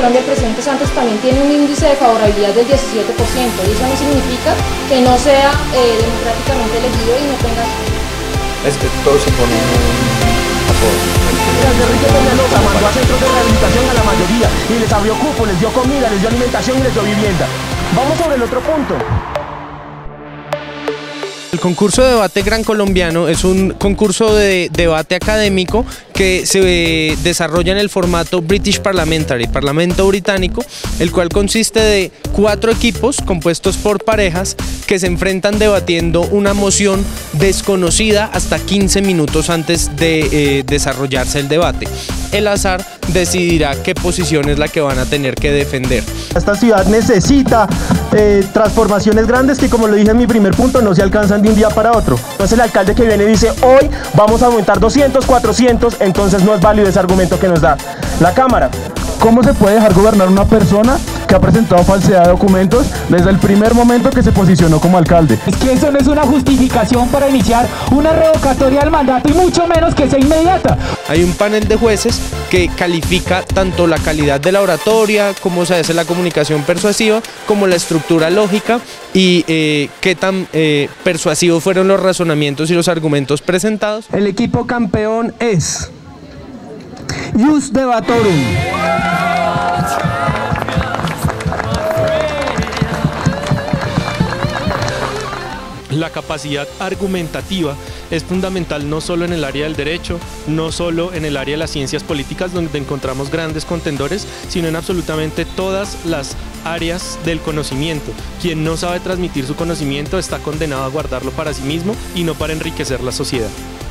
Colombia, el presidente Santos también tiene un índice de favorabilidad del 17%, y eso no significa que no sea democráticamente elegido y no tenga... Es que todos se ponen a todos. Enrique Peñalosa mandó a centros de rehabilitación a la mayoría y les abrió cupo, les dio comida, les dio alimentación y les dio vivienda. Vamos sobre el otro punto. El concurso de debate Gran Colombiano es un concurso de debate académico que se desarrolla en el formato British Parliamentary, Parlamento Británico, el cual consiste de 4 equipos compuestos por parejas que se enfrentan debatiendo una moción desconocida hasta 15 minutos antes de desarrollarse el debate. El azar decidirá qué posición es la que van a tener que defender. Esta ciudad necesita transformaciones grandes que, como lo dije en mi primer punto, no se alcanzan de un día para otro. Entonces el alcalde que viene dice, hoy vamos a aumentar 200, 400, entonces no es válido ese argumento que nos da la Cámara. ¿Cómo se puede dejar gobernar una persona que ha presentado falsedad de documentos desde el primer momento que se posicionó como alcalde? Es que eso no es una justificación para iniciar una revocatoria del mandato y mucho menos que sea inmediata. Hay un panel de jueces que califica tanto la calidad de la oratoria, cómo se hace la comunicación persuasiva, como la estructura lógica y qué tan persuasivos fueron los razonamientos y los argumentos presentados. El equipo campeón es Ius Debatorum. La capacidad argumentativa es fundamental no solo en el área del derecho, no solo en el área de las ciencias políticas, donde encontramos grandes contendores, sino en absolutamente todas las áreas del conocimiento. Quien no sabe transmitir su conocimiento está condenado a guardarlo para sí mismo y no para enriquecer la sociedad.